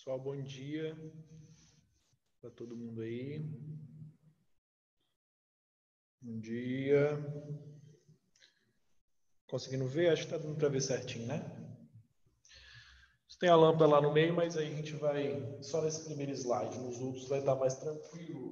Pessoal, bom dia para todo mundo aí. Bom dia. Conseguindo ver? Acho que está dando para ver certinho, né? Tem a lâmpada lá no meio, mas aí a gente vai só nesse primeiro slide. Nos outros vai estar mais tranquilo.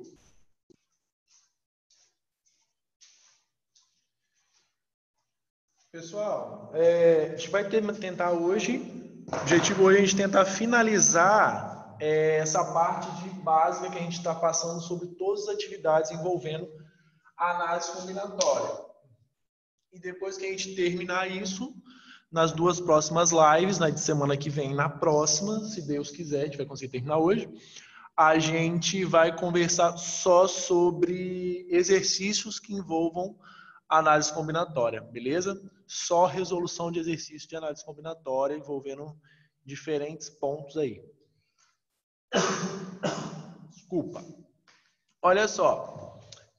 Pessoal, a gente vai tentar hoje, o objetivo hoje é a gente tentar finalizar essa parte de básica que a gente está passando sobre todas as atividades envolvendo a análise combinatória. E depois que a gente terminar isso, nas duas próximas lives, na de semana que vem e na próxima, se Deus quiser, a gente vai conseguir terminar hoje, a gente vai conversar só sobre exercícios que envolvam análise combinatória, beleza? Só resolução de exercício de análise combinatória envolvendo diferentes pontos aí. Desculpa. Olha só.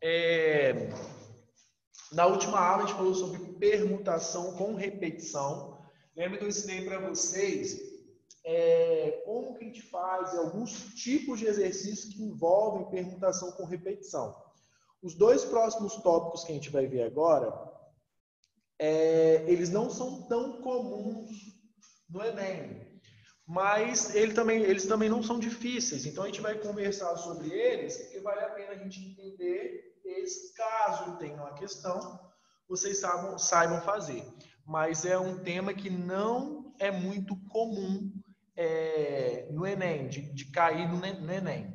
Na última aula a gente falou sobre permutação com repetição. Lembra que eu ensinei para vocês como que a gente faz alguns tipos de exercícios que envolvem permutação com repetição. Os dois próximos tópicos que a gente vai ver agora, eles não são tão comuns no Enem, mas eles também não são difíceis. Então a gente vai conversar sobre eles, porque vale a pena a gente entender eles, caso tenha uma questão, vocês saibam fazer. Mas é um tema que não é muito comum no Enem, de cair no Enem.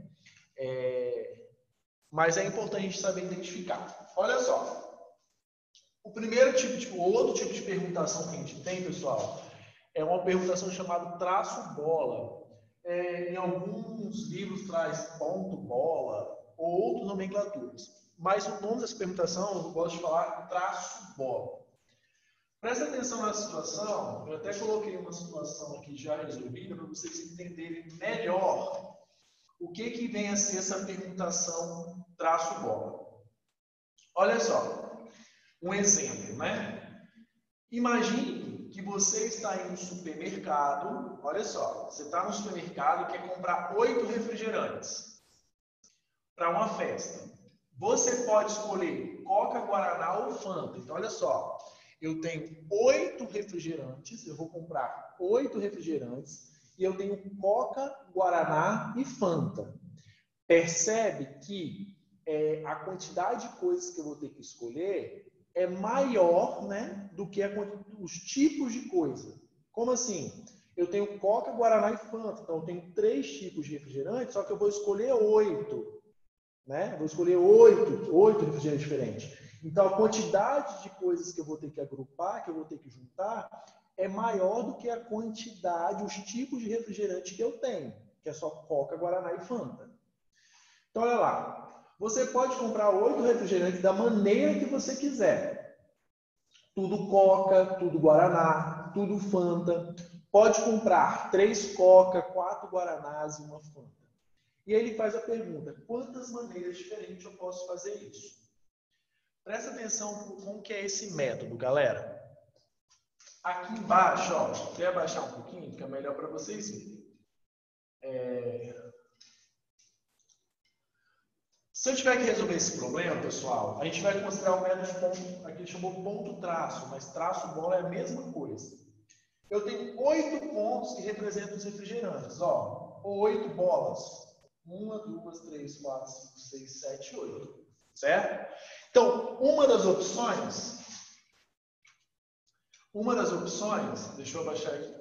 Mas é importante a gente saber identificar. Olha só. O primeiro outro tipo de permutação que a gente tem, pessoal, é uma permutação chamada traço-bola. Em alguns livros traz ponto-bola ou outras nomenclaturas. Mas o nome dessa permutação, eu gosto de falar traço-bola. Presta atenção na situação, eu até coloquei uma situação aqui já resolvida para vocês entenderem melhor o que vem a ser essa permutação traço-bola. Olha só, um exemplo, né? Imagine que você está em um supermercado, olha só, você está no supermercado e quer comprar 8 refrigerantes para uma festa. Você pode escolher Coca, Guaraná ou Fanta. Então, olha só, eu tenho 8 refrigerantes, eu vou comprar 8 refrigerantes e eu tenho Coca, Guaraná e Fanta. Percebe que a quantidade de coisas que eu vou ter que escolher é maior, né, do que os tipos de coisa. Como assim? Eu tenho Coca, Guaraná e Fanta, então eu tenho 3 tipos de refrigerante, só que eu vou escolher 8. Né? Vou escolher 8 refrigerantes diferentes. Então, a quantidade de coisas que eu vou ter que agrupar, que eu vou ter que juntar, é maior do que a quantidade, os tipos de refrigerante que eu tenho, que é só Coca, Guaraná e Fanta. Então, olha lá. Você pode comprar 8 refrigerantes da maneira que você quiser. Tudo Coca, tudo Guaraná, tudo Fanta. Pode comprar 3 Coca, 4 Guaranás e uma Fanta. E aí ele faz a pergunta, quantas maneiras diferentes eu posso fazer isso? Presta atenção como que é esse método, galera. Aqui embaixo, ó, quer abaixar um pouquinho, fica melhor para vocês verem. Se eu tiver que resolver esse problema, pessoal, a gente vai considerar o método de ponto, aqui ele chamou ponto traço, mas traço bola é a mesma coisa. Eu tenho 8 pontos que representam os refrigerantes, ó, 8 bolas. 1, 2, 3, 4, 5, 6, 7, 8. Certo? Então, uma das opções, deixa eu abaixar aqui,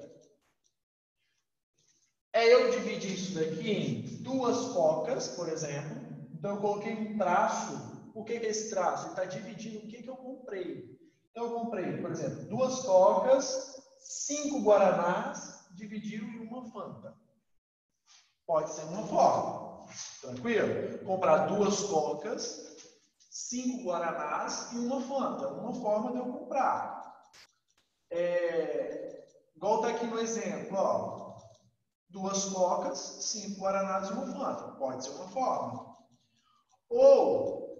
é eu dividir isso daqui em 2 cocas, por exemplo. Então, eu coloquei um traço. O que é esse traço? Ele está dividindo o que eu comprei. Então, eu comprei, por exemplo, 2 cocas, 5 guaranás, dividiu em uma Fanta. Pode ser uma forma. Tranquilo? Comprar 2 cocas, 5 guaranás e uma Fanta. Uma forma de eu comprar. Igual está aqui no exemplo, ó. 2 cocas, 5 guaranás e uma Fanta. Pode ser uma forma. Ou,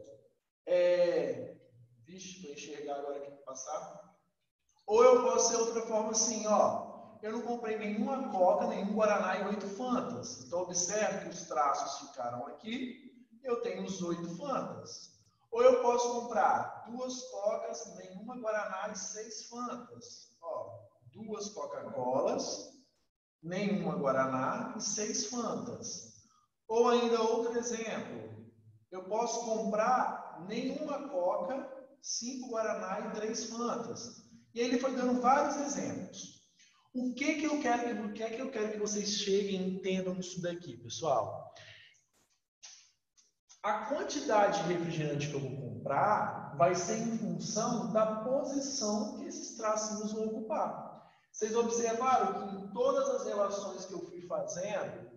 vixe, vou enxergar agora aqui para passar. Ou eu posso ser outra forma assim, ó. eu não comprei nenhuma Coca, nenhum Guaraná e 8 Fantas. Então, observe que os traços ficaram aqui. Eu tenho os 8 Fantas. Ou eu posso comprar 2 Cocas, nenhuma Guaraná e 6 Fantas. Ó, 2 Coca-Colas, nenhuma Guaraná e 6 Fantas. Ou ainda outro exemplo. Eu posso comprar nenhuma Coca, 5 Guaraná e 3 Fantas. E aí ele foi dando vários exemplos. O que eu quero que vocês cheguem e entendam disso daqui, pessoal? A quantidade de refrigerante que eu vou comprar vai ser em função da posição que esses tracinhos vão ocupar. Vocês observaram que em todas as relações que eu fui fazendo,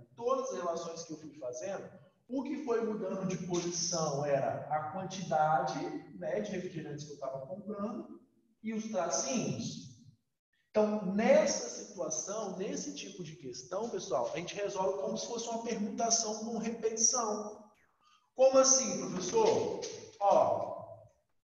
o que foi mudando de posição era a quantidade, né, de refrigerantes que eu estava comprando e os tracinhos. Então, nessa situação, nesse tipo de questão, pessoal, a gente resolve como se fosse uma permutação com repetição. Como assim, professor? Ó, vou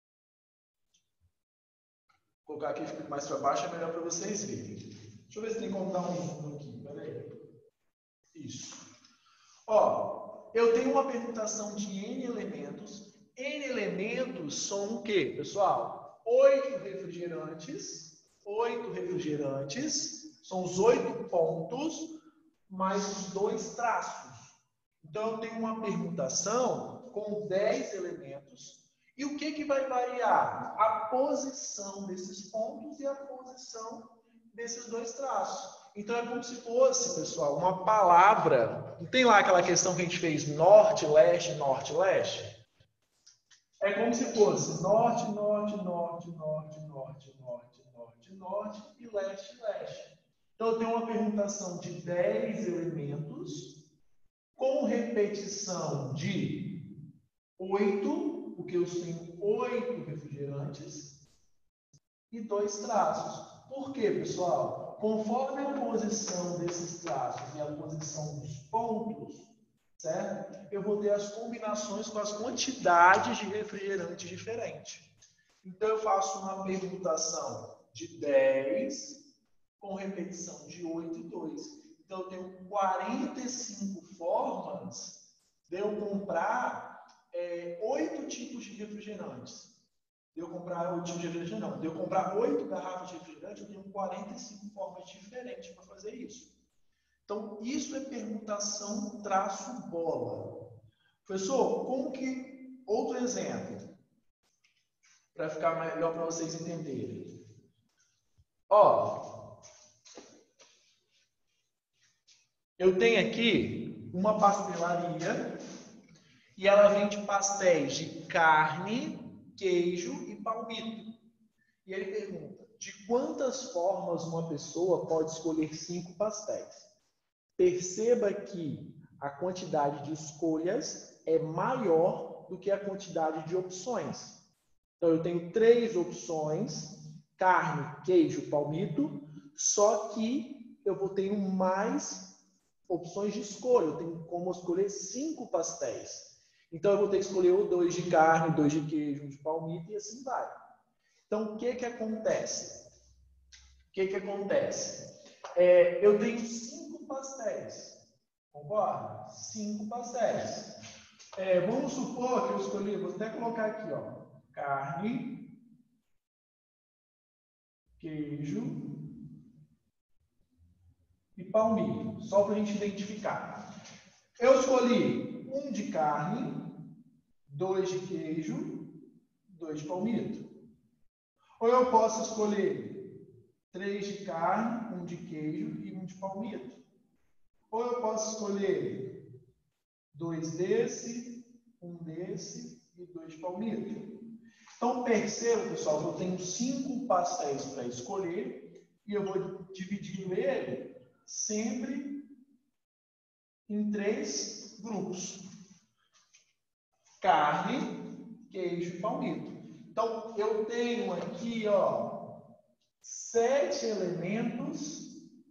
colocar aqui mais para baixo, é melhor para vocês verem. Deixa eu ver se tem como dar um zoom aqui. Peraí. Isso. Ó, eu tenho uma permutação de N elementos. N elementos são o quê, pessoal? 8 refrigerantes. 8 refrigerantes. São os 8 pontos, mais os 2 traços. Então, eu tenho uma permutação com 10 elementos. E o que vai variar? A posição desses pontos e a posição desses 2 traços. Então, é como se fosse, pessoal, uma palavra. Não tem lá aquela questão que a gente fez norte, leste, norte, leste? É como se fosse norte, norte, norte, norte, norte, norte, norte, norte e leste, leste. Então, eu tenho uma permutação de 10 elementos com repetição de 8, porque eu tenho 8 refrigerantes e 2 traços. Por quê, pessoal? Conforme a posição desses traços e a posição dos pontos, certo? Eu vou ter as combinações com as quantidades de refrigerantes diferentes. Então, eu faço uma permutação de 10 com repetição de 8 e 2. Então, eu tenho 45 formas de eu comprar 8 tipos de refrigerantes. De eu comprar 8 tipos de refrigerante, não. De eu comprar 8 garrafas de refrigerante, eu tenho 45 formas diferentes para fazer isso. Então, isso é permutação traço bola. Professor, como que... Outro exemplo, para ficar melhor para vocês entenderem. Ó, eu tenho aqui uma pastelaria e ela vende pastéis de carne, queijo e palmito. E ele pergunta, de quantas formas uma pessoa pode escolher 5 pastéis? Perceba que a quantidade de escolhas é maior do que a quantidade de opções. Então, eu tenho 3 opções, carne, queijo, palmito, só que eu vou ter mais opções de escolha. Eu tenho como escolher 5 pastéis. Então, eu vou ter que escolher 2 de carne, 2 de queijo, 1 de palmito e assim vai. Então, o que acontece? Eu tenho 5 pastéis. Concorda? 5 pastéis. Vamos supor que eu escolhi, vou até colocar aqui, ó, carne, queijo e palmito, só para a gente identificar. Eu escolhi 1 de carne, 2 de queijo, 2 de palmito. Ou eu posso escolher 3 de carne, 1 de queijo e 1 de palmito. Ou eu posso escolher 2 desse, 1 desse e 2 de palmito. Então, perceba, pessoal, que eu tenho 5 pastéis para escolher e eu vou dividir ele sempre em 3 grupos. Carne, queijo e palmito. Então, eu tenho aqui, ó, 7 elementos,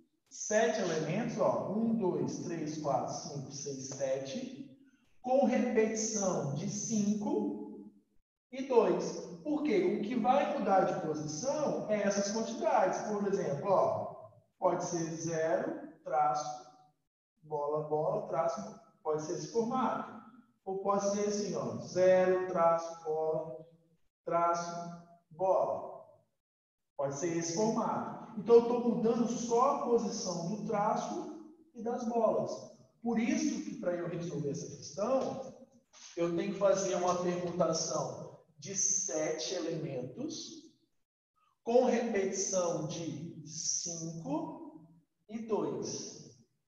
ó, 1, 2, 3, 4, 5, 6, 7, com repetição de 5 e 2. Por quê? O que vai mudar de posição é essas quantidades. Por exemplo, ó, Pode ser 0, traço, bola, bola, traço, pode ser esse formato. Ou pode ser assim, ó, 0, traço, bola, traço, bola. Pode ser esse formato. Então, eu estou mudando só a posição do traço e das bolas. Por isso que, para eu resolver essa questão, eu tenho que fazer uma permutação de 7 elementos, com repetição de 5 e 2.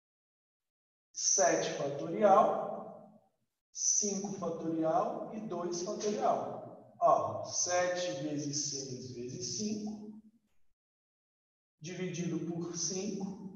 7 fatorial, 5 fatorial e 2 fatorial. Ó, 7 vezes 6 vezes 5, dividido por 5.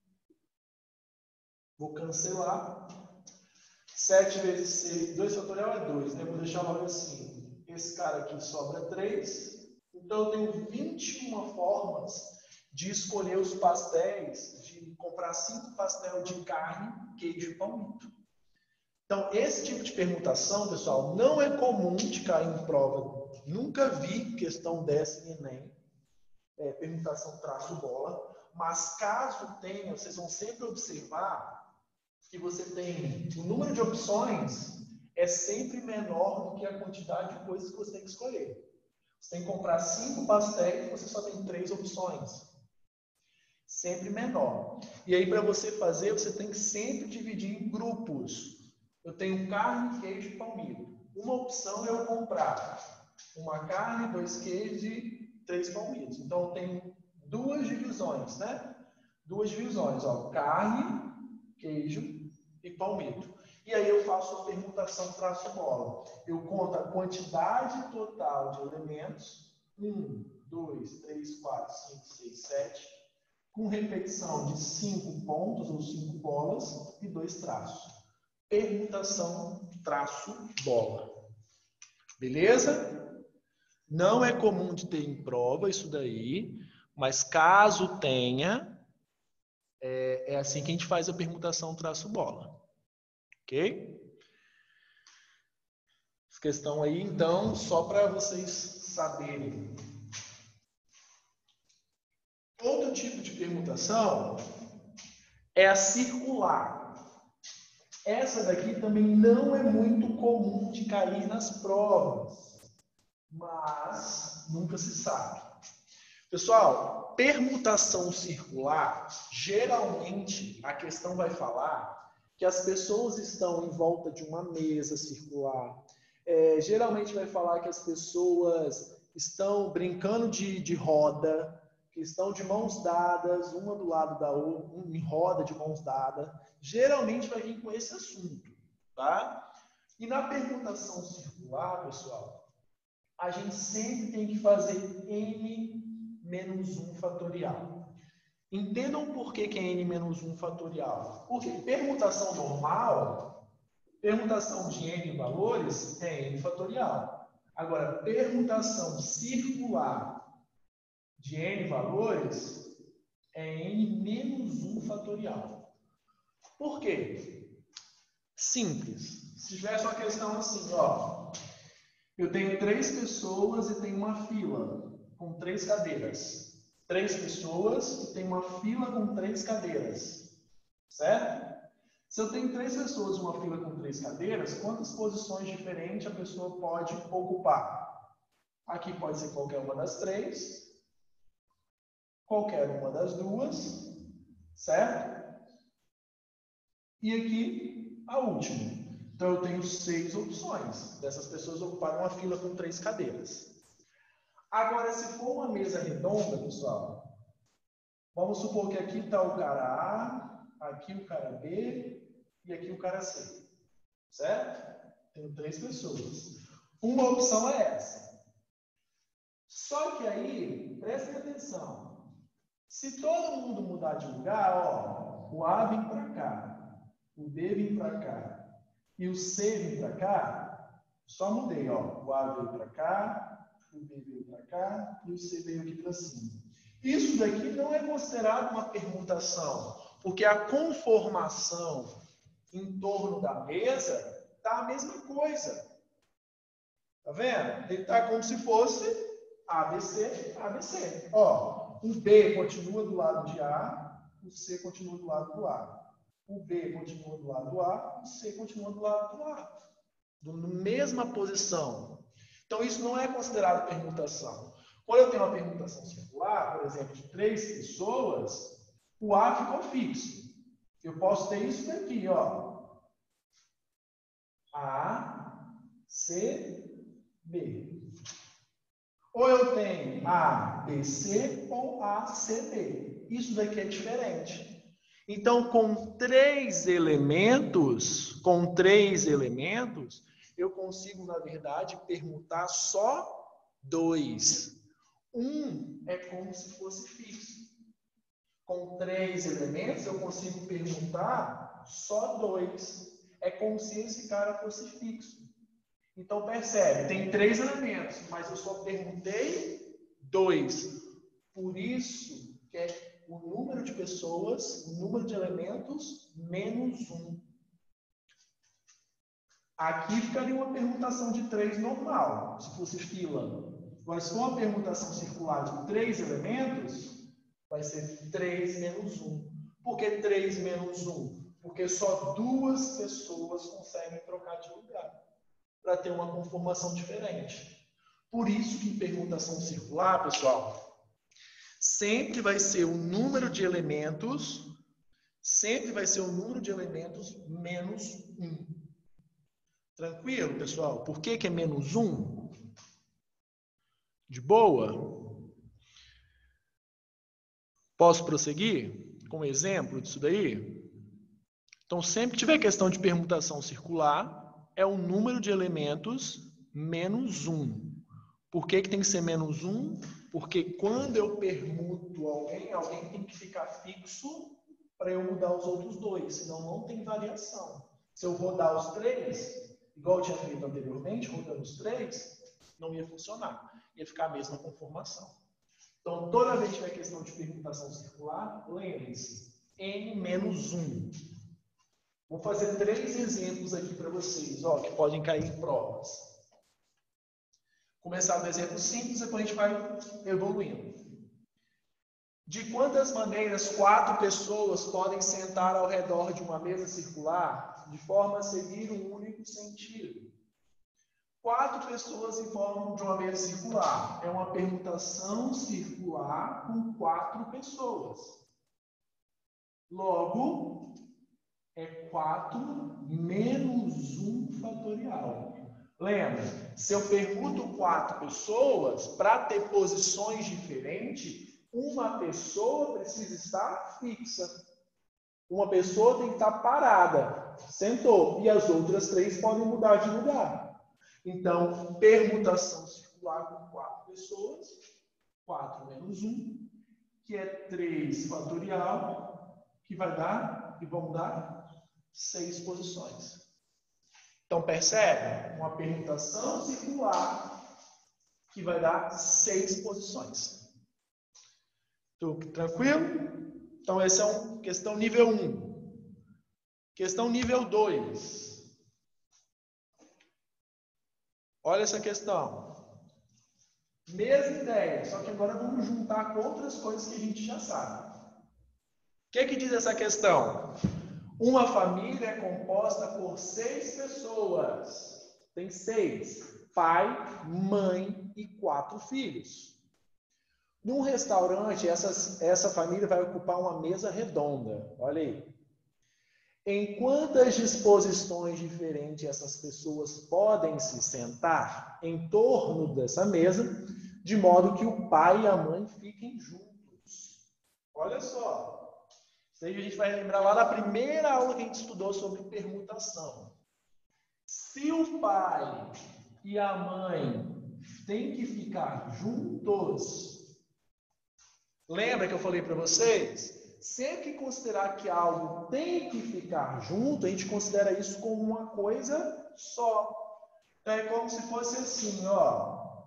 Vou cancelar. 7 vezes 6, 2 fatorial é 2, né? Vou deixar logo assim. Esse cara aqui sobra 3. Então, eu tenho 21 formas de escolher os pastéis, de comprar 5 pastéis de carne, queijo e palmito. Então, esse tipo de permutação, pessoal, não é comum de cair em prova. Nunca vi questão dessa em Enem. Permutação traço bola. Mas, caso tenha, vocês vão sempre observar que você tem o número de opções é sempre menor do que a quantidade de coisas que você tem que escolher. Você tem que comprar 5 pastéis e você só tem 3 opções. Sempre menor. E aí, para você fazer, você tem que sempre dividir em grupos. Eu tenho carne, queijo e palmito. Uma opção é eu comprar uma carne, 2 queijos e 3 palmitos. Então, eu tenho 2 divisões, né? 2 divisões, ó, carne, queijo e palmito. E aí eu faço a permutação traço bola. Eu conto a quantidade total de elementos, 1, 2, 3, 4, 5, 6, 7, com repetição de 5 pontos ou 5 bolas e 2 traços. Permutação traço bola. Beleza? Não é comum de ter em prova isso daí, mas caso tenha, é assim que a gente faz a permutação traço bola. Ok? Essa questão aí, então, só para vocês saberem. Outro tipo de permutação é a circular. Essa daqui também não é muito comum de cair nas provas, mas nunca se sabe. Pessoal, permutação circular, geralmente a questão vai falar que as pessoas estão em volta de uma mesa circular. Geralmente vai falar que as pessoas estão brincando de roda, que estão de mãos dadas, uma do lado da outra, em roda de mãos dadas. Geralmente vai vir com esse assunto, tá? E na permutação circular, pessoal, a gente sempre tem que fazer n-1 fatorial. Entendam por que é n-1 fatorial. Porque permutação normal, permutação de n valores é n fatorial. Agora, permutação circular de n valores é n-1 fatorial. Por quê? Simples. Se tivesse uma questão assim, ó, eu tenho 3 pessoas e tenho uma fila com 3 cadeiras. 3 pessoas e tenho uma fila com 3 cadeiras. Certo? Se eu tenho 3 pessoas e uma fila com 3 cadeiras, quantas posições diferentes a pessoa pode ocupar? Aqui pode ser qualquer uma das 3, qualquer uma das 2, certo? E aqui a última. Então, eu tenho 6 opções dessas pessoas ocuparem uma fila com 3 cadeiras. Agora, se for uma mesa redonda, pessoal, vamos supor que aqui está o cara A, aqui o cara B e aqui o cara C. Certo? Tenho 3 pessoas. Uma opção é essa. Só que aí, prestem atenção. Se todo mundo mudar de lugar, ó, o A vem para cá, o B vem para cá e o C vem para cá, só mudei, ó. O A veio para cá, o B veio para cá e o C veio aqui para cima. Isso daqui não é considerado uma permutação, porque a conformação em torno da mesa está a mesma coisa. Tá vendo? Ele está como se fosse ABC, ABC. Ó, o B continua do lado de A, o C continua do lado do A. O B continua do lado do A, o C continua do lado do A. Na mesma posição. Então, isso não é considerado permutação. Quando eu tenho uma permutação circular, por exemplo, de 3 pessoas, o A ficou fixo. Eu posso ter isso daqui, ó. A, C, B. Ou eu tenho A, B, C ou A, C, B. Isso daqui é diferente. Então, com três elementos, eu consigo, na verdade, permutar só 2. Um é como se fosse fixo. Com 3 elementos, eu consigo permutar só 2. É como se esse cara fosse fixo. Então, percebe, tem 3 elementos, mas eu só permutei 2. Por isso, que é o número de pessoas, o número de elementos, menos 1. Aqui ficaria uma permutação de 3 normal, se fosse fila. Agora, se for uma permutação circular de 3 elementos, vai ser 3 menos 1. Por que 3 menos 1? Porque só 2 pessoas conseguem trocar de lugar, para ter uma conformação diferente. Por isso que em permutação circular, pessoal, sempre vai ser o número de elementos, menos 1. Tranquilo, pessoal? Por que é menos 1? De boa? Posso prosseguir com um exemplo disso daí? Então, sempre que tiver questão de permutação circular, é o número de elementos menos 1. Por que tem que ser menos 1? Porque quando eu permuto alguém tem que ficar fixo para eu mudar os outros 2, senão não tem variação. Se eu rodar os 3, igual eu tinha feito anteriormente, rodando os 3, não ia funcionar. Ia ficar a mesma conformação. Então, toda vez que tiver questão de permutação circular, lembre-se, N menos 1. Vou fazer 3 exemplos aqui para vocês, ó, que podem cair em provas. Começar do exemplo simples, depois a gente vai evoluindo. De quantas maneiras 4 pessoas podem sentar ao redor de uma mesa circular de forma a seguir um único sentido? 4 pessoas em forma de uma mesa circular. É uma permutação circular com 4 pessoas. Logo, é 4 menos 1 fatorial. Lembra, se eu permuto 4 pessoas, para ter posições diferentes, uma pessoa precisa estar fixa. Uma pessoa tem que estar parada, sentou, e as outras 3 podem mudar de lugar. Então, permutação circular com 4 pessoas, 4 menos 1, que é 3 fatorial, que vai dar, e vão dar 6 posições. Então, percebe? Uma permutação circular que vai dar 6 posições. Tudo tranquilo? Então, essa é questão nível 1. Questão nível 2. Olha essa questão. Mesma ideia, só que agora vamos juntar com outras coisas que a gente já sabe. O que diz essa questão? Uma família é composta por 6 pessoas. Tem 6. Pai, mãe e 4 filhos. Num restaurante, essa família vai ocupar uma mesa redonda. Olha aí. Em quantas disposições diferentes essas pessoas podem se sentar em torno dessa mesa, de modo que o pai e a mãe fiquem juntos? Olha só. Isso aí a gente vai lembrar lá da primeira aula que a gente estudou sobre permutação. Se o pai e a mãe têm que ficar juntos, lembra que eu falei para vocês? Sempre que considerar que algo tem que ficar junto, a gente considera isso como uma coisa só. Então, é como se fosse assim, ó.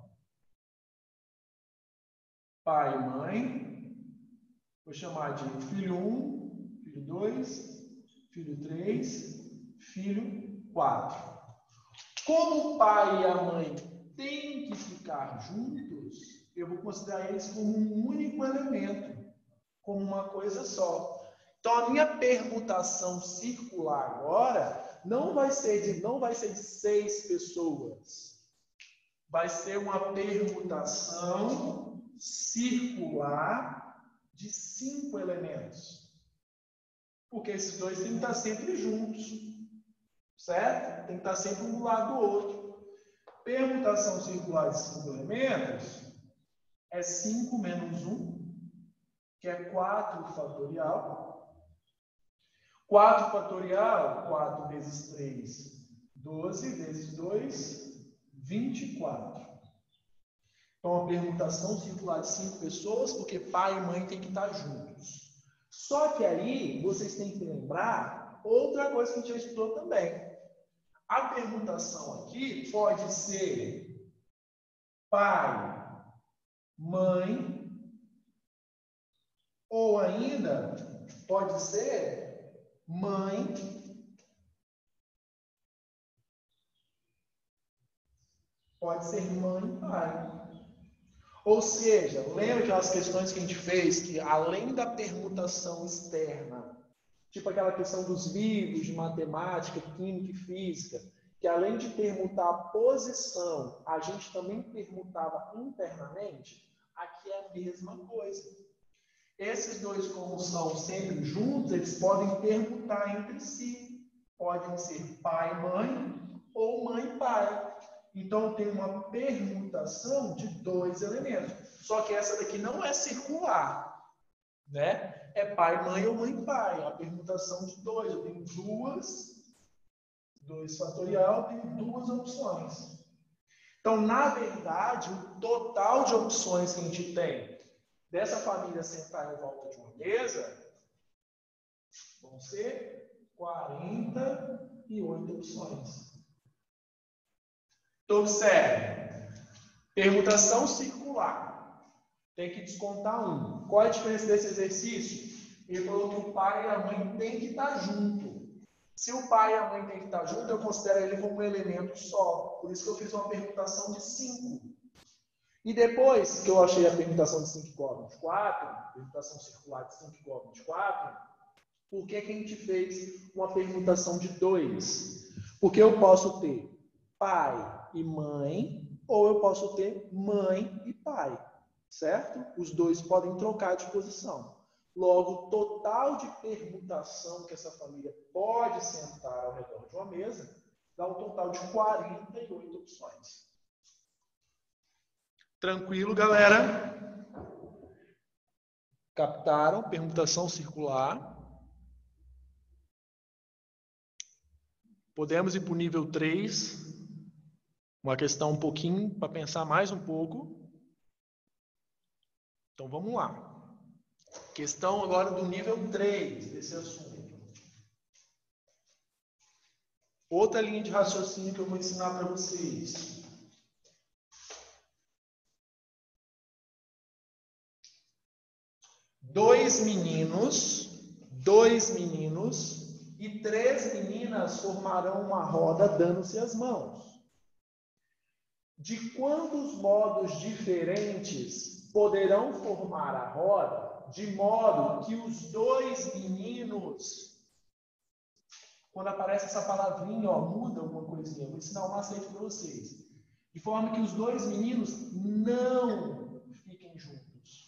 Pai e mãe. Vou chamar de filho 1, filho 2, filho 3, filho 4. Como o pai e a mãe têm que ficar juntos, eu vou considerar eles como um único elemento, como uma coisa só. Então, a minha permutação circular agora não vai ser de 6 pessoas. Vai ser uma permutação circular de 5 elementos. Porque esses dois têm que estar sempre juntos. Certo? Tem que estar sempre um do lado do outro. Permutação circular de 5 elementos é 5 menos 1, que é 4 fatorial. 4 fatorial, 4 vezes 3, 12, vezes 2, 24. Então, a permutação circular de 5 pessoas, porque pai e mãe têm que estar juntos. Só que aí, vocês têm que lembrar outra coisa que a gente já estudou também. A permutação aqui pode ser pai, mãe, ou ainda pode ser mãe, e pai. Ou seja, lembra aquelas questões que a gente fez, que além da permutação externa, tipo aquela questão dos livros de matemática, química e física, que além de permutar a posição, a gente também permutava internamente, aqui é a mesma coisa. Esses dois, como são sempre juntos, eles podem permutar entre si. Podem ser pai e mãe ou mãe e pai. Então, tem uma permutação de 2 elementos. Só que essa daqui não é circular, né? É pai e mãe ou mãe e pai. A permutação de 2. Eu tenho 2 fatorial, tenho 2 opções. Então, na verdade, o total de opções que a gente tem dessa família sentar em volta de uma mesa vão ser 48 opções. Então, observe. Permutação circular. Tem que descontar 1. Qual é a diferença desse exercício? Ele falou que o pai e a mãe têm que estar junto. Se o pai e a mãe têm que estar junto, eu considero ele como um elemento só. Por isso que eu fiz uma permutação de 5. E depois que eu achei a permutação de 5 igual a 24, permutação circular de 5 igual a 24, por que a gente fez uma permutação de 2? Porque eu posso ter pai e mãe, ou eu posso ter mãe e pai, certo? Os dois podem trocar de posição. Logo, o total de permutação que essa família pode sentar ao redor de uma mesa dá um total de 48 opções. Tranquilo, galera? Captaram? Permutação circular. Podemos ir para o nível 3. Uma questão um pouquinho para pensar mais um pouco. Então, vamos lá. Questão agora do nível 3 desse assunto. Outra linha de raciocínio que eu vou ensinar para vocês. Dois meninos e 3 meninas formarão uma roda dando-se as mãos. De quantos modos diferentes poderão formar a roda, de modo que os 2 meninos, quando aparece essa palavrinha, ó, muda alguma coisinha, vou ensinar um macete para vocês, de forma que os 2 meninos não fiquem juntos.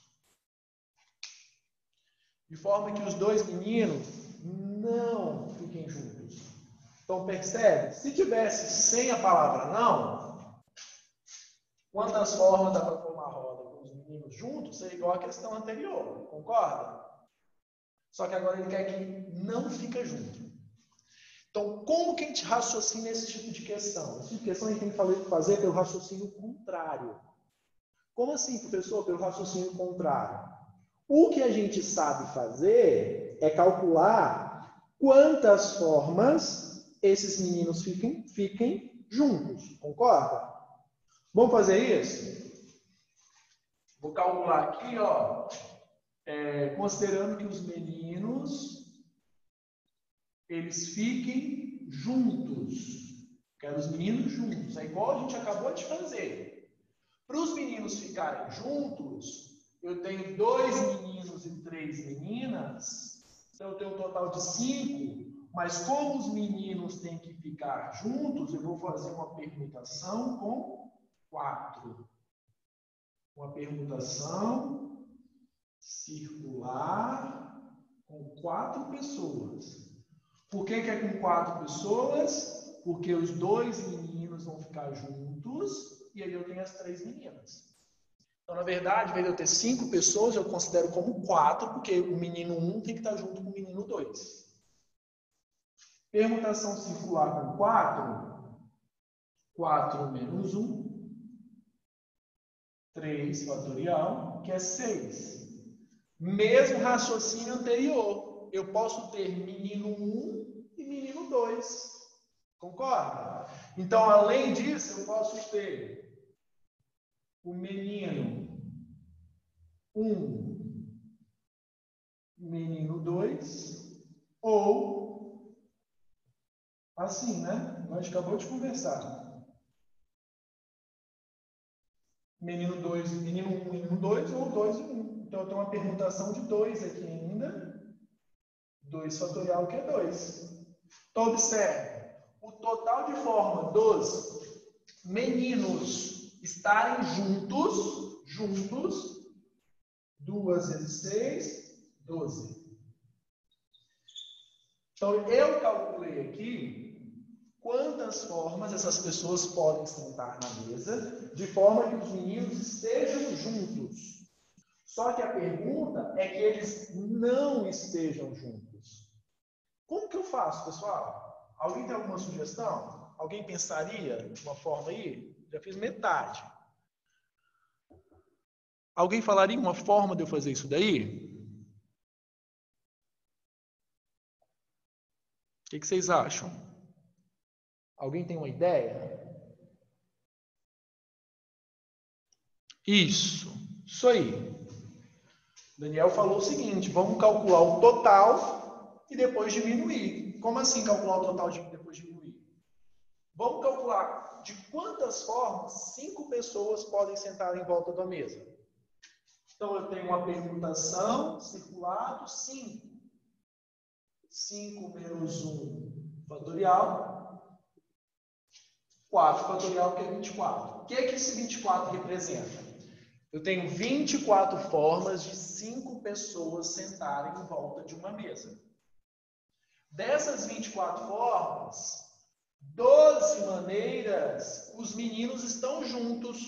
De forma que os 2 meninos não fiquem juntos. Então, percebe? Se tivesse sem a palavra não, quantas formas dá para formar a roda com os meninos juntos? Seria igual à questão anterior, concorda? Só que agora ele quer que não fica junto. Então, como que a gente raciocina esse tipo de questão? Esse tipo de questão a gente tem que fazer pelo raciocínio contrário. Como assim, professor? Pelo raciocínio contrário. O que a gente sabe fazer é calcular quantas formas esses meninos fiquem juntos. Concorda? Vamos fazer isso? Vou calcular aqui, ó, considerando que os meninos eles fiquem juntos. Quero os meninos juntos. É igual a gente acabou de fazer. Para os meninos ficarem juntos, eu tenho 2 meninos e 3 meninas, então eu tenho um total de 5, mas como os meninos têm que ficar juntos, eu vou fazer uma permutação com 4. Uma permutação circular com 4 pessoas. Por que é com 4 pessoas? Porque os 2 meninos vão ficar juntos e aí eu tenho as 3 meninas. Então, na verdade, ao invés de eu ter 5 pessoas, eu considero como 4, porque o menino 1 tem que estar junto com o menino 2. Permutação circular com 4. 4 menos 1. 3 fatorial, que é 6. Mesmo raciocínio anterior. Eu posso ter menino 1 e menino 2. Concorda? Então, além disso, eu posso ter o menino 1, menino 2, ou assim, né? Nós acabamos de conversar. Menino 2, menino 1, menino 2, ou 2 e 1. Então, eu tenho uma permutação de 2 aqui ainda. 2 fatorial, que é 2. Então, observe. O total de forma dos meninos estarem juntos, 2 vezes 6, 12. Então, eu calculei aqui quantas formas essas pessoas podem sentar na mesa, de forma que os meninos estejam juntos. Só que a pergunta é que eles não estejam juntos. Como que eu faço, pessoal? Alguém tem alguma sugestão? Alguém pensaria uma forma aí? Já fiz metade. Alguém falaria uma forma de eu fazer isso daí? O que vocês acham? Alguém tem uma ideia? Isso aí. Daniel falou o seguinte, vamos calcular o total e depois diminuir. Como assim calcular o total e depois diminuir? Vamos calcular de quantas formas 5 pessoas podem sentar em volta da mesa. Então, eu tenho uma permutação circular do 5. 5 menos 1 fatorial. 4 fatorial, que é 24. O que é que esse 24 representa? Eu tenho 24 formas de 5 pessoas sentarem em volta de uma mesa. Dessas 24 formas, 12 maneiras, os meninos estão juntos.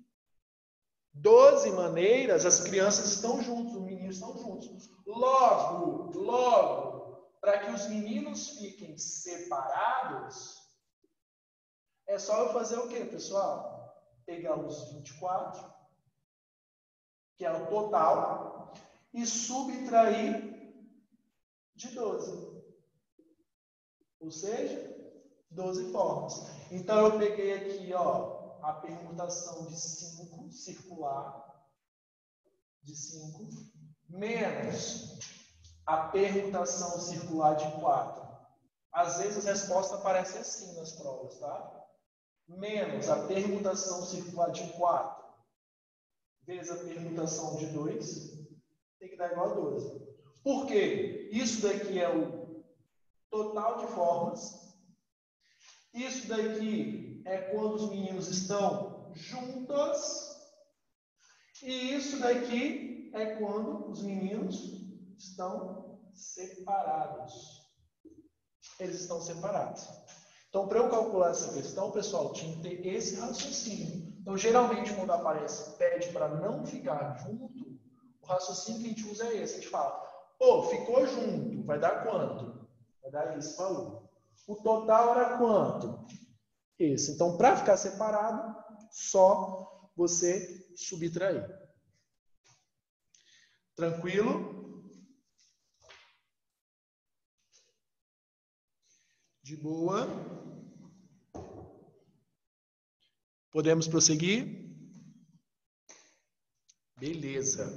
12 maneiras, as crianças estão juntos, os meninos estão juntos. Logo, para que os meninos fiquem separados, é só eu fazer o quê, pessoal? Pegar os 24, que é o total, e subtrair de 12. Ou seja, 12 formas. Então, eu peguei aqui, ó, a permutação de 5, circular, de 5, menos a permutação circular de 4. Às vezes, a resposta aparece assim nas provas, tá? Menos a permutação circular de 4 vezes a permutação de 2, tem que dar igual a 12. Por quê? Isso daqui é o total de formas. Isso daqui é quando os meninos estão juntos. E isso daqui é quando os meninos estão separados. Eles estão separados. Então, para eu calcular essa questão, pessoal, tinha que ter esse raciocínio. Então, geralmente, quando aparece, pede para não ficar junto, o raciocínio que a gente usa é esse. A gente fala, pô, ficou junto, vai dar quanto? Vai dar esse valor. O total era quanto? Esse. Então, para ficar separado, só você subtrair. Tranquilo? De boa? Podemos prosseguir? Beleza.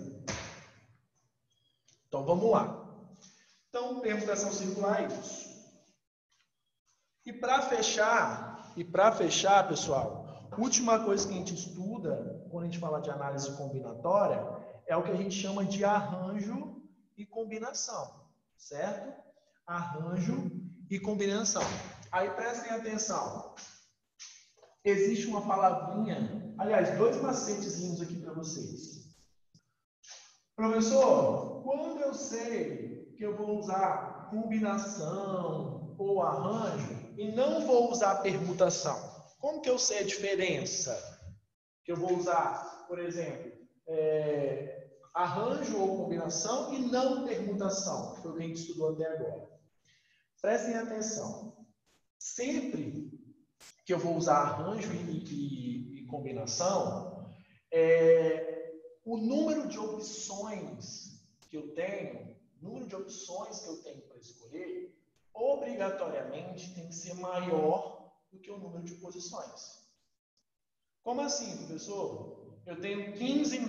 Então, vamos lá. Então, permutação circular é isso. E para fechar, pessoal, Última coisa que a gente estuda, quando a gente fala de análise combinatória, é o que a gente chama de arranjo e combinação, certo? Arranjo e combinação. Aí prestem atenção. Existe uma palavrinha, aliás, 2 macetezinhos aqui para vocês. Professor, quando eu sei que eu vou usar combinação ou arranjo e não vou usar permutação, como que eu sei a diferença? Que eu vou usar, por exemplo, arranjo ou combinação e não permutação, que foi o que a gente estudou até agora. Prestem atenção. Sempre que eu vou usar arranjo e combinação, o número de opções que eu tenho, para escolher, obrigatoriamente tem que ser maior do que o número de posições. Como assim, professor? Eu tenho 15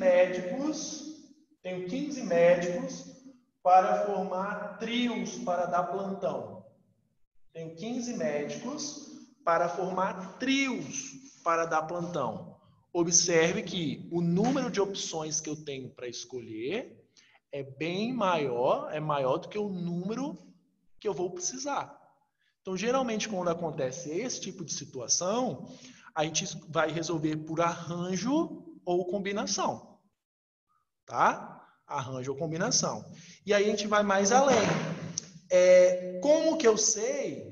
médicos para formar trios para dar plantão. Tenho 15 médicos para formar trios para dar plantão. Observe que o número de opções que eu tenho para escolher é bem maior, é maior do que o número que eu vou precisar. Então, geralmente, quando acontece esse tipo de situação, a gente vai resolver por arranjo ou combinação. Tá? Arranjo ou combinação. E aí a gente vai mais além. Como que eu sei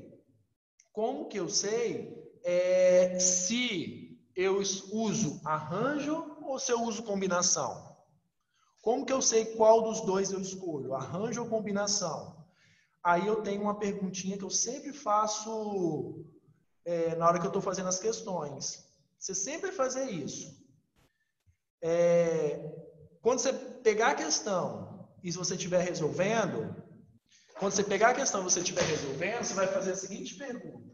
se eu uso arranjo ou se eu uso combinação? Como que eu sei qual dos dois eu escolho? Arranjo ou combinação? Aí eu tenho uma perguntinha que eu sempre faço na hora que eu estou fazendo as questões. Você sempre fazer isso. Quando você pegar a questão e se você estiver resolvendo, você vai fazer a seguinte pergunta.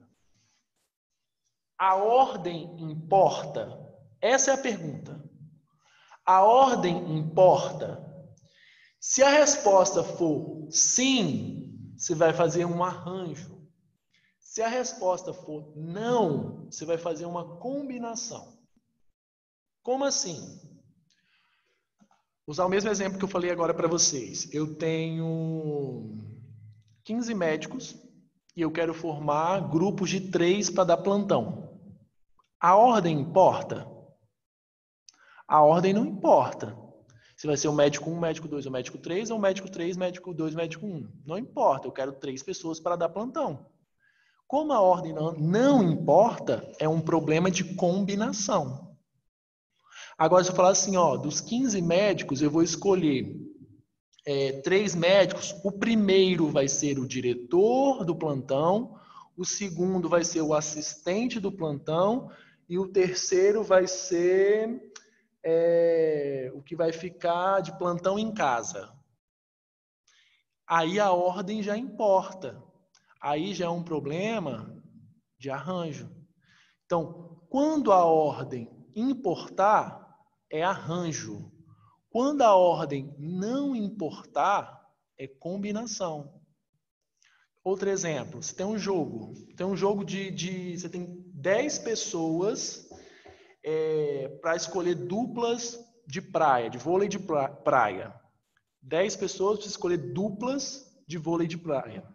A ordem importa? Essa é a pergunta. A ordem importa? Se a resposta for sim, você vai fazer um arranjo. Se a resposta for não, você vai fazer uma combinação. Como assim? Vou usar o mesmo exemplo que eu falei agora para vocês. Eu tenho 15 médicos e eu quero formar grupos de 3 para dar plantão. A ordem importa? A ordem não importa. Se vai ser o médico 1, médico 2 ou médico 3, ou médico 3, médico 2, médico 1. Não importa, eu quero 3 pessoas para dar plantão. Como a ordem não importa, é um problema de combinação. Agora, se eu falar assim, dos 15 médicos, eu vou escolher 3 médicos. O primeiro vai ser o diretor do plantão, o segundo vai ser o assistente do plantão e o terceiro vai ser o que vai ficar de plantão em casa. Aí a ordem já importa. Aí já é um problema de arranjo. Então, quando a ordem importar, é arranjo. Quando a ordem não importar, é combinação. Outro exemplo, você tem um jogo. Você tem 10 pessoas para escolher duplas de praia, de vôlei de praia. 10 pessoas para escolher duplas de vôlei de praia.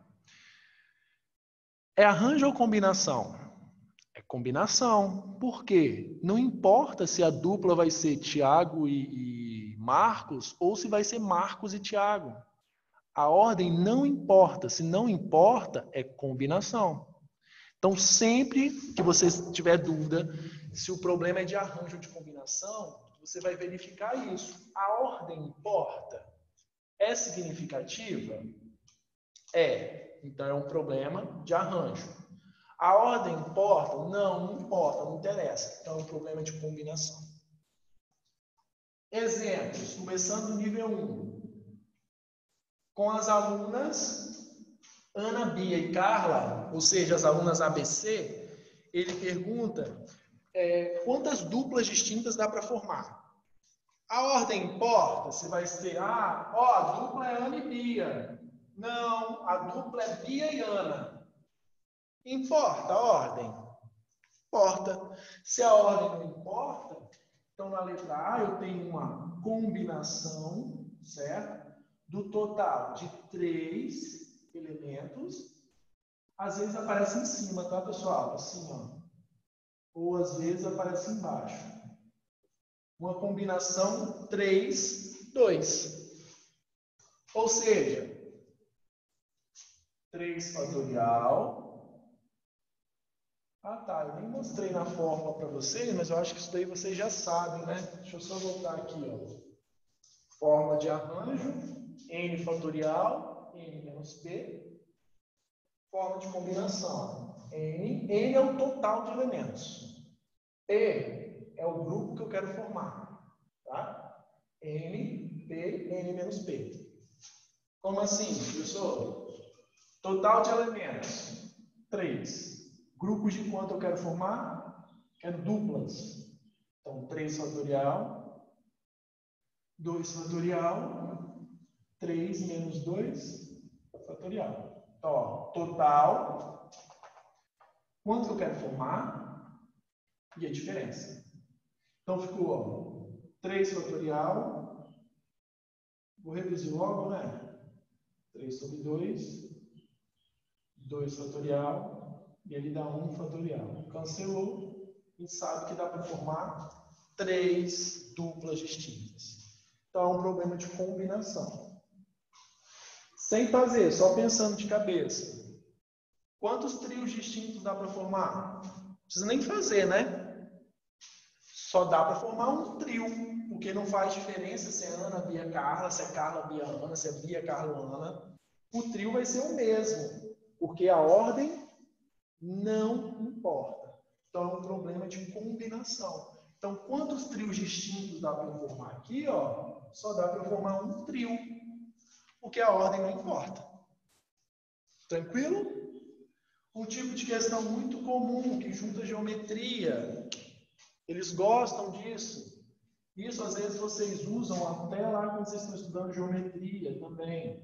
É arranjo ou combinação? É combinação. Por quê? Não importa se a dupla vai ser Tiago e Marcos ou se vai ser Marcos e Tiago. A ordem não importa. Se não importa, é combinação. Então, sempre que você tiver dúvida se o problema é de arranjo ou de combinação, você vai verificar isso. A ordem importa? É significativa? É. Então, é um problema de arranjo. A ordem importa? Não importa, não interessa. Então, é um problema de combinação. Exemplos, começando no nível 1. Com as alunas Ana, Bia e Carla, ou seja, as alunas ABC, ele pergunta quantas duplas distintas dá para formar. A ordem importa? Se vai ser, a dupla é Ana e Bia. Não, a dupla é Bia e Ana. Importa a ordem? Importa. Se a ordem não importa, então na letra A eu tenho uma combinação, certo? Do total de 3 elementos. Às vezes aparece em cima, tá, pessoal? Assim, ó. Ou às vezes aparece embaixo. Uma combinação 3, 2. Ou seja, 3 fatorial. Ah, tá. Eu nem mostrei na fórmula para vocês, mas eu acho que isso daí vocês já sabem, né? Deixa eu só voltar aqui, ó. Fórmula de arranjo, n fatorial, n menos p. Forma de combinação. N é o total de elementos. P é o grupo que eu quero formar. Tá? N, P, N menos P. Como assim, professor? Total de elementos, 3. Grupos de quanto eu quero formar? Quero duplas. Então, 3 fatorial, 2 fatorial, 3 menos 2 fatorial. Então, ó, total, quanto eu quero formar e a diferença. Então, ficou ó, 3 fatorial, vou reduzir logo, né? 3 sobre 2, 2 fatorial, e ele dá 1 fatorial. Cancelou e sabe que dá para formar 3 duplas distintas. Então, é um problema de combinação. Sem fazer, só pensando de cabeça. Quantos trios distintos dá para formar? Não precisa nem fazer, né? Só dá para formar um trio, porque não faz diferença se é Ana, Bia, Carla, se é Carla, Bia, Ana, se é Bia, Carla, Ana. O trio vai ser o mesmo, porque a ordem não importa. Então, é um problema de combinação. Então, quantos trios distintos dá para eu formar aqui? Ó, só dá para eu formar um trio, porque a ordem não importa. Tranquilo? Um tipo de questão muito comum que junta geometria. Eles gostam disso. Isso, às vezes, vocês usam até lá quando vocês estão estudando geometria também.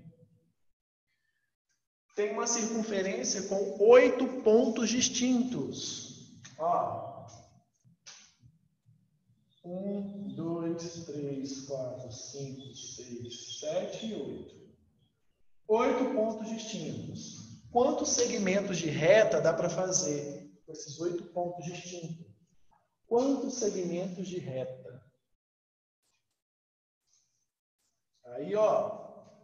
Tem uma circunferência com 8 pontos distintos. Ó. 1, 2, 3, 4, 5, 6, 7 e 8. 8 pontos distintos. Quantos segmentos de reta dá para fazer com esses 8 pontos distintos? Quantos segmentos de reta? Aí, ó.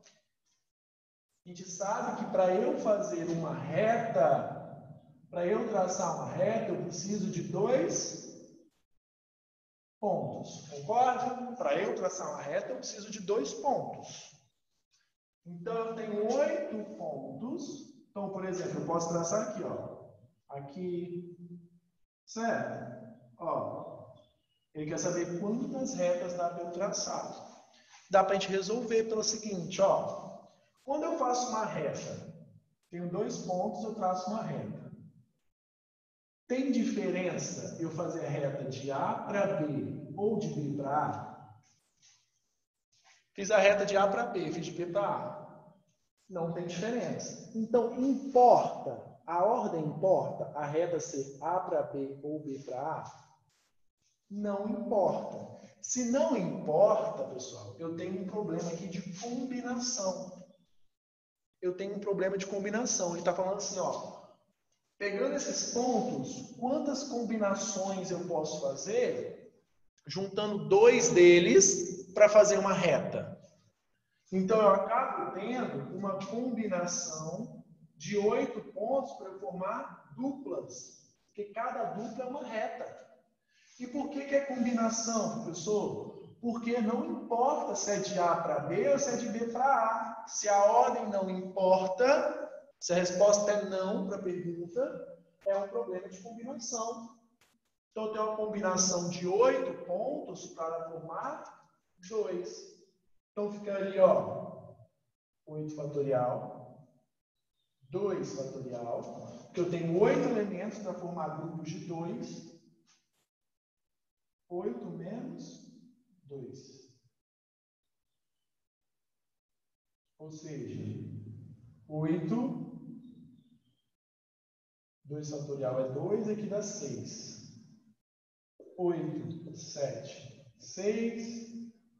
A gente sabe que para eu fazer uma reta, para eu traçar uma reta, eu preciso de 2 pontos. Concorda? Para eu traçar uma reta, eu preciso de 2 pontos. Então, eu tenho 8 pontos. Então, por exemplo, eu posso traçar aqui, ó. Aqui. Certo? Ó. Ele quer saber quantas retas dá para eu traçar. Dá para a gente resolver pelo seguinte, ó. Quando eu faço uma reta, tenho 2 pontos, eu traço uma reta. Tem diferença eu fazer a reta de A para B ou de B para A? Fiz a reta de A para B, fiz de B para A. Não tem diferença. Então, importa, a ordem importa, a reta ser A para B ou B para A? Não importa. Se não importa, pessoal, eu tenho um problema aqui de combinação. Eu tenho um problema de combinação. Ele está falando assim, ó. Pegando esses pontos, quantas combinações eu posso fazer, juntando 2 deles para fazer uma reta? Então, eu acabo tendo uma combinação de 8 pontos para eu formar duplas, porque cada dupla é uma reta. E por que é combinação, professor? Porque não importa se é de A para B ou se é de B para A. Se a ordem não importa, se a resposta é não para a pergunta, é um problema de combinação. Então, eu tenho uma combinação de 8 pontos para formar 2. Então, ficaria, ó, 8 fatorial, 2 fatorial, porque eu tenho 8 elementos para formar grupos de 2. 8 menos 2. Ou seja, 8, 2 fatorial é 2, aqui dá 6. 8, 7, 6.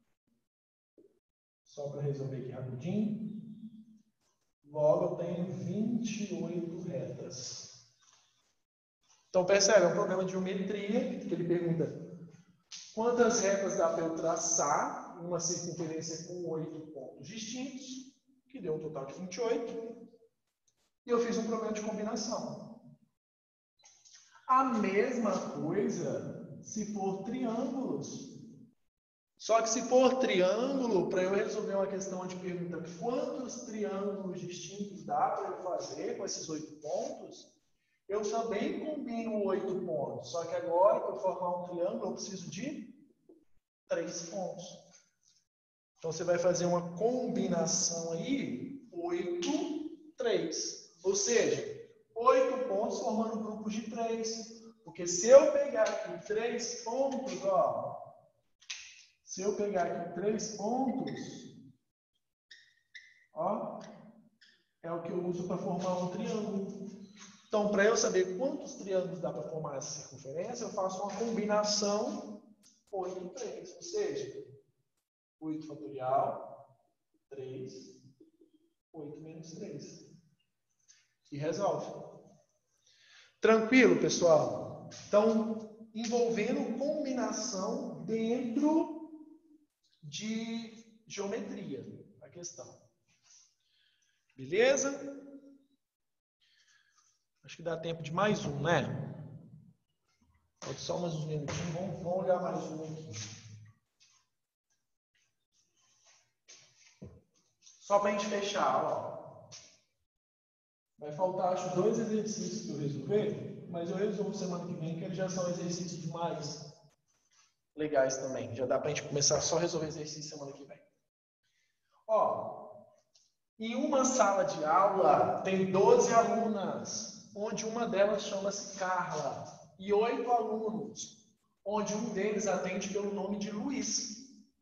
Só para resolver aqui rapidinho. Logo, eu tenho 28 retas. Então, percebe? É um problema de geometria, que ele pergunta quantas retas dá para eu traçar em uma circunferência com 8 pontos distintos, que deu um total de 28. E eu fiz um problema de combinação. A mesma coisa se for triângulos. Só que se for triângulo, para eu resolver uma questão de pergunta quantos triângulos distintos dá para eu fazer com esses 8 pontos, eu também combino 8 pontos. Só que agora, para formar um triângulo, eu preciso de 3 pontos. Então, você vai fazer uma combinação aí, 8, 3. Ou seja, 8 pontos formando grupos de 3. Porque se eu pegar aqui 3 pontos, ó... Se eu pegar aqui 3 pontos, ó, é o que eu uso para formar um triângulo. Então, para eu saber quantos triângulos dá para formar essa circunferência, eu faço uma combinação 8 em 3. Ou seja, 8 fatorial, 3, 8 menos 3. E resolve. Tranquilo, pessoal? Então, envolvendo combinação dentro de geometria, a questão. Beleza? Acho que dá tempo de mais um, né? Pode só mais uns minutinhos. Vamos olhar mais um aqui. Só para a gente fechar, ó. Vai faltar, acho, 2 exercícios para eu resolver, mas eu resolvo semana que vem, que eles já são exercícios mais legais também. Já dá para a gente começar só a resolver exercício semana que vem. Ó, em uma sala de aula tem 12 alunas, onde uma delas chama-se Carla, e 8 alunos, onde um deles atende pelo nome de Luiz.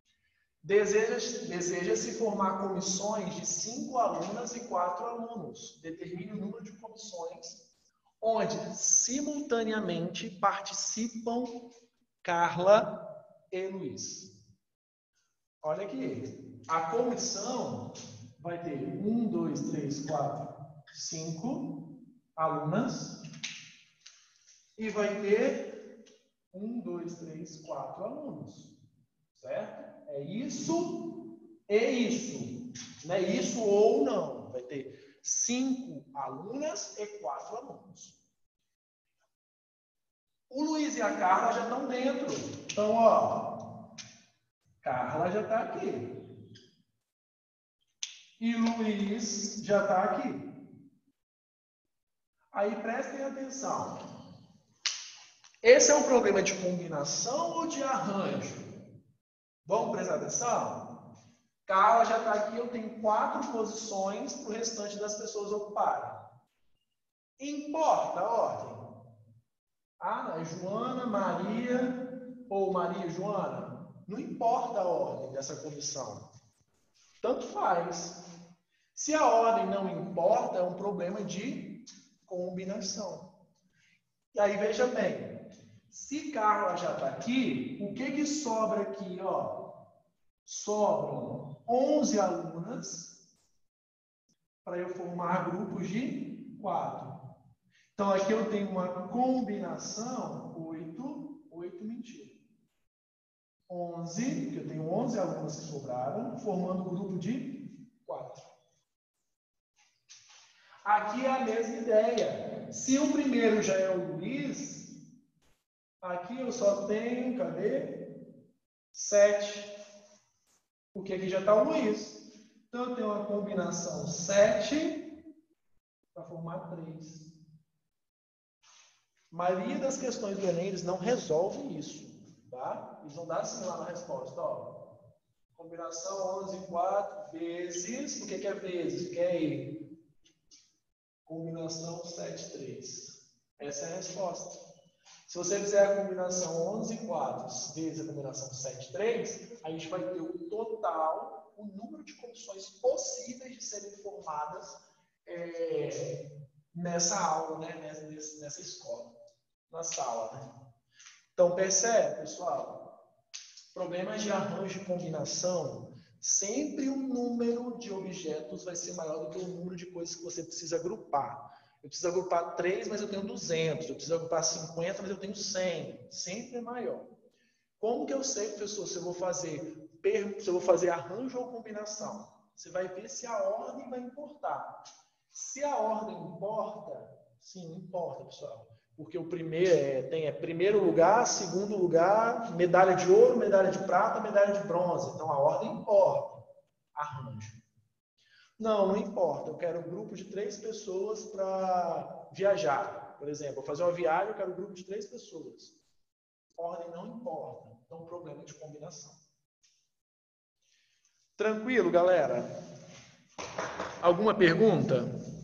Deseja-se formar comissões de 5 alunas e 4 alunos. Determine o número de comissões, onde simultaneamente participam Carla e Luiz. Olha aqui, a comissão vai ter 1, 2, 3, 4, 5 alunas e vai ter 1, 2, 3, 4 alunos, certo? É isso e isso, não é isso ou não, vai ter 5 alunas e 4 alunos. O Luiz e a Carla já estão dentro. Então, ó, Carla já está aqui. E Luiz já está aqui. Aí, prestem atenção. Esse é um problema de combinação ou de arranjo? Vamos prestar atenção? Carla já está aqui, eu tenho 4 posições para o restante das pessoas ocuparem. Importa a ordem? Ah, é Joana, Maria ou Maria e Joana? Não importa a ordem dessa comissão. Tanto faz. Se a ordem não importa, é um problema de combinação. E aí, veja bem. Se Carla já está aqui, o que sobra aqui? Ó? Sobram 11 alunas para eu formar grupos de 4. Então, aqui eu tenho uma combinação, 11, que eu tenho 11 alunos que sobraram, formando um grupo de 4. Aqui é a mesma ideia. Se o primeiro já é o Luiz, aqui eu só tenho, cadê? 7. Porque aqui já está o Luiz. Então, eu tenho uma combinação 7 para formar 3. A maioria das questões do Enem, eles não resolvem isso, tá? Eles vão dar assim lá na resposta, ó. Combinação 11 e 4 vezes, o que é vezes? O que é E? Combinação 7, 3. Essa é a resposta. Se você fizer a combinação 11 e 4 vezes a combinação 7, 3, a gente vai ter o total, o número de comissões possíveis de serem formadas nessa aula, né? Nessa escola, na sala, né? Então, percebe, pessoal? Problemas de arranjo e combinação, sempre o número de objetos vai ser maior do que o número de coisas que você precisa agrupar. Eu preciso agrupar 3, mas eu tenho 200. Eu preciso agrupar 50, mas eu tenho 100. Sempre é maior. Como que eu sei, professor, se eu vou fazer arranjo ou combinação? Você vai ver se a ordem vai importar. Se a ordem importa, sim, importa, pessoal. Porque o primeiro tem primeiro lugar, segundo lugar, medalha de ouro, medalha de prata, medalha de bronze. Então a ordem importa. Arranjo. Não importa. Eu quero um grupo de 3 pessoas para viajar. Por exemplo, vou fazer uma viagem, eu quero um grupo de 3 pessoas. Ordem não importa. Então, problema de combinação. Tranquilo, galera? Alguma pergunta?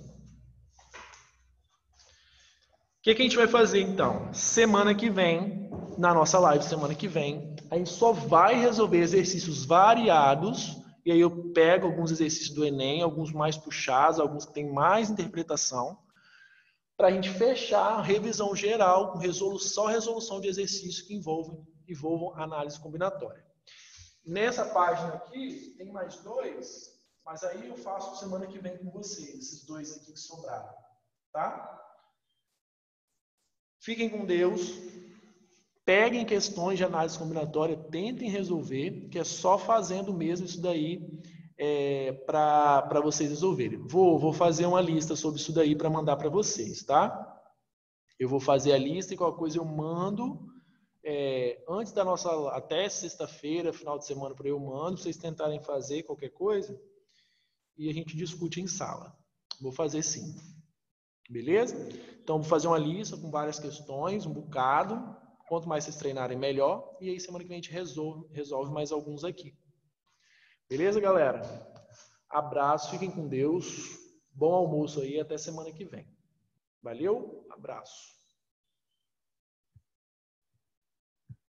O que a gente vai fazer, então? Semana que vem, na nossa live semana que vem, a gente só vai resolver exercícios variados. E aí eu pego alguns exercícios do Enem, alguns mais puxados, alguns que têm mais interpretação, para a gente fechar a revisão geral com resolução de exercícios que envolvam análise combinatória. Nessa página aqui, tem mais 2, mas aí eu faço semana que vem com vocês, esses 2 aqui que sobraram, tá? Fiquem com Deus, peguem questões de análise combinatória, tentem resolver, que é só fazendo mesmo isso daí para vocês resolverem. Vou fazer uma lista sobre isso daí para mandar para vocês, tá? Eu vou fazer a lista e qualquer coisa eu mando antes da nossa aula, até sexta-feira, final de semana, para eu mando, vocês tentarem fazer qualquer coisa e a gente discute em sala. Vou fazer sim. Beleza? Então, vou fazer uma lista com várias questões, um bocado. Quanto mais vocês treinarem, melhor. E aí, semana que vem, a gente resolve mais alguns aqui. Beleza, galera? Abraço, fiquem com Deus. Bom almoço aí, até semana que vem. Valeu, abraço.